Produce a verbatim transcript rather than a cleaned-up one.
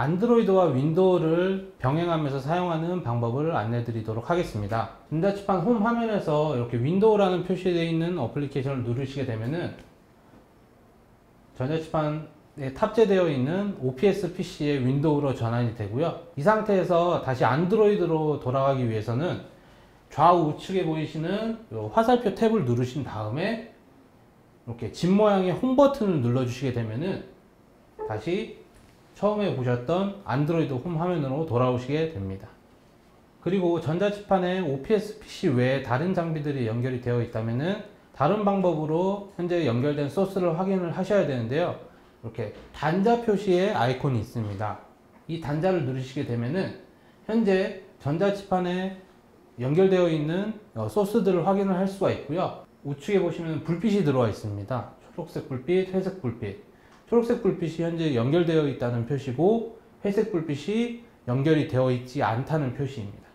안드로이드와 윈도우를 병행하면서 사용하는 방법을 안내 드리도록 하겠습니다. 전자칠판 홈 화면에서 이렇게 윈도우라는 표시되어 있는 어플리케이션을 누르시게 되면은 전자칠판에 탑재되어 있는 오피에스 피씨의 윈도우로 전환이 되고요. 이 상태에서 다시 안드로이드로 돌아가기 위해서는 좌우 우측에 보이시는 화살표 탭을 누르신 다음에 이렇게 집 모양의 홈 버튼을 눌러 주시게 되면은 다시 처음에 보셨던 안드로이드 홈 화면으로 돌아오시게 됩니다. 그리고 전자칠판에 오피에스 피씨 외에 다른 장비들이 연결이 되어 있다면은 다른 방법으로 현재 연결된 소스를 확인을 하셔야 되는데요. 이렇게 단자 표시의 아이콘이 있습니다. 이 단자를 누르시게 되면은 현재 전자칠판에 연결되어 있는 소스들을 확인을 할 수가 있고요. 우측에 보시면 불빛이 들어와 있습니다. 초록색 불빛, 회색 불빛. 초록색 불빛이 현재 연결되어 있다는 표시고 회색 불빛이 연결이 되어 있지 않다는 표시입니다.